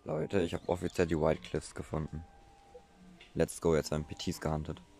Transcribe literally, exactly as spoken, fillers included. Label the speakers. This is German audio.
Speaker 1: Leute, ich habe offiziell die White Cliffs gefunden. Let's go, jetzt werden P Ts gehandelt.